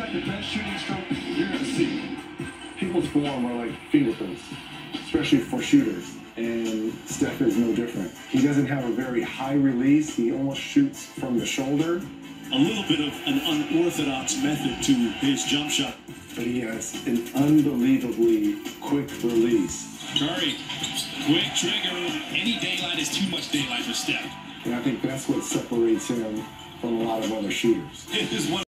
got the best shooting stroke you're going to see. People's form are like fingerprints, especially for shooters, and Steph is no different. He doesn't have a very high release. He almost shoots from the shoulder. A little bit of an unorthodox method to his jump shot. But he has an unbelievably quick release. Curry, quick trigger. Any daylight is too much daylight for Steph. And I think that's what separates him from a lot of other shooters. It is one